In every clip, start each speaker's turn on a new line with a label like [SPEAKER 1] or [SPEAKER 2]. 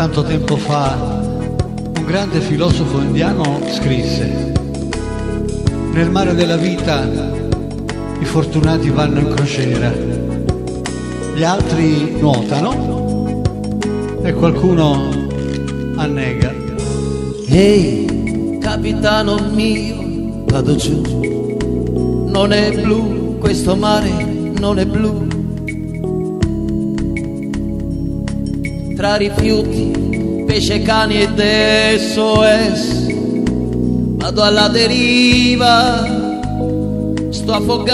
[SPEAKER 1] tanto tempo fa un grande filosofo indiano scrisse: nel mare della vita i fortunati vanno in crociera, gli altri nuotano e qualcuno annega.
[SPEAKER 2] Ehi, capitano mio, vado giù, non è blu, questo mare non è blu. Tra rifiuti, pesce, cani ed SOS, vado alla deriva, sto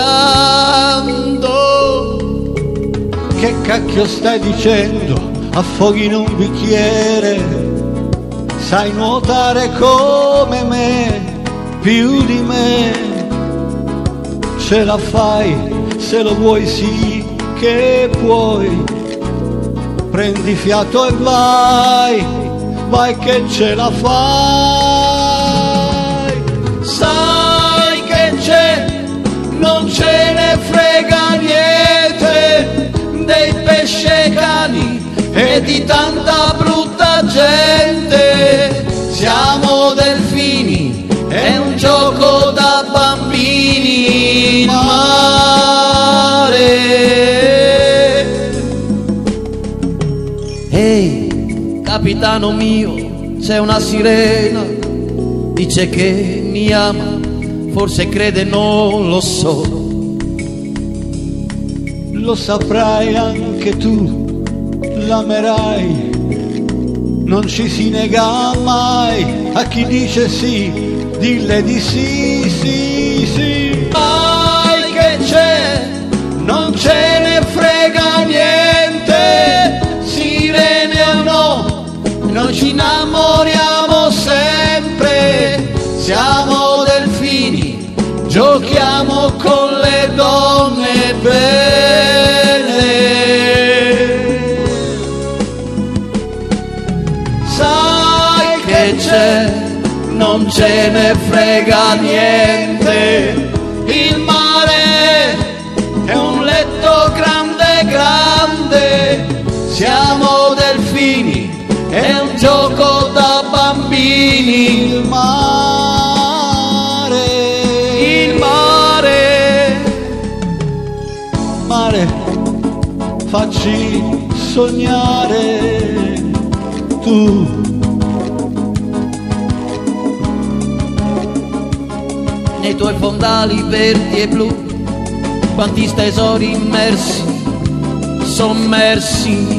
[SPEAKER 2] affogando.
[SPEAKER 1] Che cacchio stai dicendo? Affoghi in un bicchiere, sai nuotare come me, più di me. Ce la fai, se lo vuoi sì che puoi. Prendi fiato e vai, vai che ce la fai.
[SPEAKER 2] Sai che c'è, non ce ne frega niente dei pesce cani e di tanta brutta gente. Siamo delfini, è un gioco da bambini in mare. Ehi, capitano mio, c'è una sirena, dice che mi ama, forse crede, non lo so.
[SPEAKER 1] Lo saprai anche tu, l'amerai, non ci si nega mai a chi dice sì, dille di sì, sì, sì.
[SPEAKER 2] Sai che c'è, non ce ne frega niente, sirene o no, noi ci innamoriamo sempre. Siamo delfini, giochiamo con le donne bene. Sai che c'è, non ce ne frega niente, il mare è un letto grande grande. Siamo delfini, è un gioco da bambini.
[SPEAKER 1] Il mare,
[SPEAKER 2] Il mare,
[SPEAKER 1] mare, facci sognare tu.
[SPEAKER 2] nei tuoi fondali verdi e blu, quanti tesori immersi, sommersi.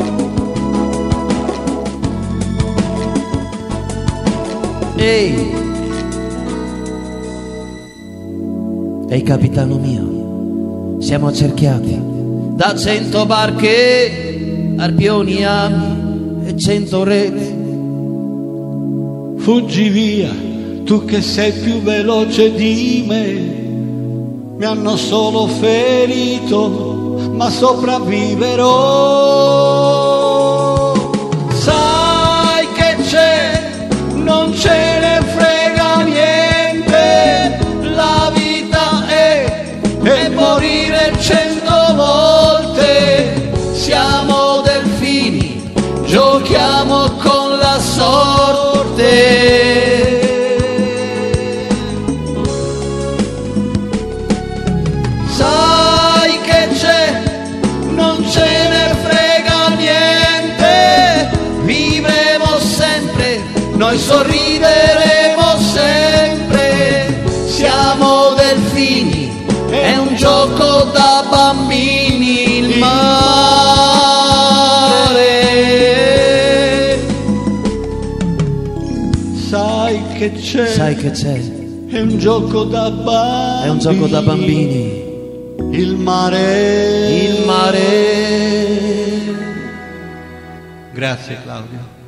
[SPEAKER 2] Ehi, ehi capitano mio, siamo accerchiati da 100 barche, arpioni, ami e 100 reti.
[SPEAKER 1] Fuggi via, tu che sei più veloce di me. Mi hanno solo ferito, ma sopravviverò.
[SPEAKER 2] Sai che c'è, non ce ne frega niente, la vita è morire 100 volte. Siamo delfini, giochiamo con la sorte. Sai che c'è, non ce ne frega niente, vivremo sempre, noi sorrideremo sempre. Siamo delfini, è un gioco da bambini, il mare.
[SPEAKER 1] Sai che c'è,
[SPEAKER 2] Sai che c'è,
[SPEAKER 1] è un gioco da bambini.
[SPEAKER 2] è un gioco da bambini,
[SPEAKER 1] Il mare.
[SPEAKER 2] il mare.
[SPEAKER 1] Grazie Claudio.